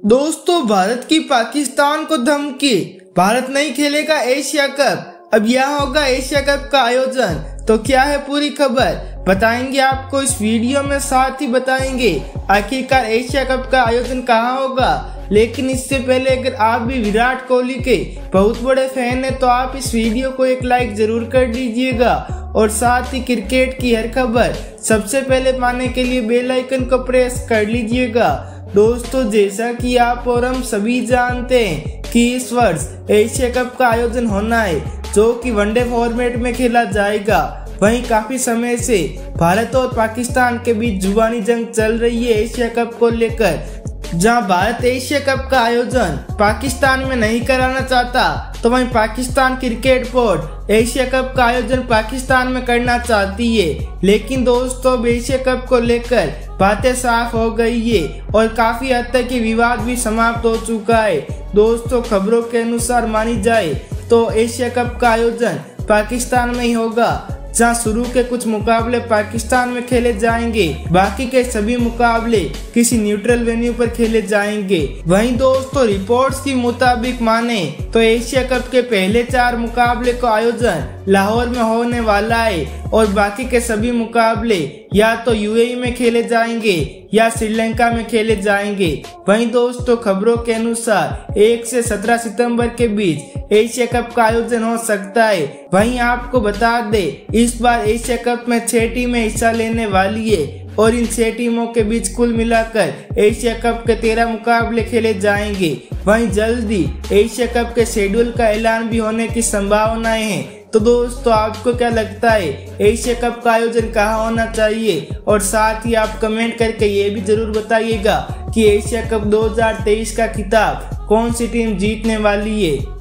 दोस्तों, भारत की पाकिस्तान को धमकी, भारत नहीं खेलेगा एशिया कप। अब यहाँ होगा एशिया कप का आयोजन। तो क्या है पूरी खबर, बताएंगे आपको इस वीडियो में। साथ ही बताएंगे आखिरकार एशिया कप का आयोजन कहाँ होगा। लेकिन इससे पहले अगर आप भी विराट कोहली के बहुत बड़े फैन हैं तो आप इस वीडियो को एक लाइक जरूर कर दीजिएगा और साथ ही क्रिकेट की हर खबर सबसे पहले पाने के लिए बेल आइकन को प्रेस कर लीजिएगा। दोस्तों, जैसा कि आप और हम सभी जानते हैं कि इस वर्ष एशिया कप का आयोजन होना है, जो कि वनडे फॉर्मेट में खेला जाएगा। वहीं काफी समय से भारत और पाकिस्तान के बीच जुबानी जंग चल रही है एशिया कप को लेकर। जहां भारत एशिया कप का आयोजन पाकिस्तान में नहीं कराना चाहता, तो वहीं Pakistan cricket board Asia cup का आयोजन पाकिस्तान में करना चाहती है। लेकिन दोस्तों, एशिया कप को लेकर बातें साफ हो गई है और काफी हद तक ये विवाद भी समाप्त हो चुका है। दोस्तों, खबरों के अनुसार मानी जाए तो एशिया कप का आयोजन पाकिस्तान में ही होगा, जहां शुरू के कुछ मुकाबले पाकिस्तान में खेले जाएंगे, बाकी के सभी मुकाबले किसी न्यूट्रल वेन्यू पर खेले जाएंगे। वहीं दोस्तों, रिपोर्ट्स के मुताबिक माने तो एशिया कप के पहले 4 मुकाबले का आयोजन लाहौर में होने वाला है और बाकी के सभी मुकाबले या तो यूएई में खेले जाएंगे या श्रीलंका में खेले जाएंगे। वहीं दोस्तों, खबरों के अनुसार 1 से 17 सितंबर के बीच एशिया कप का आयोजन हो सकता है। वहीं आपको बता दें, इस बार एशिया कप में 6 टीमें हिस्सा लेने वाली है और इन 6 टीमों के बीच कुल मिलाकर एशिया कप के 13 मुकाबले खेले जाएंगे। वहीं जल्दी एशिया कप के शेड्यूल का ऐलान भी होने की संभावनाएं हैं। तो दोस्तों, आपको क्या लगता है एशिया कप का आयोजन कहाँ होना चाहिए? और साथ ही आप कमेंट करके ये भी जरूर बताइएगा कि एशिया कप 2023 का खिताब कौन सी टीम जीतने वाली है।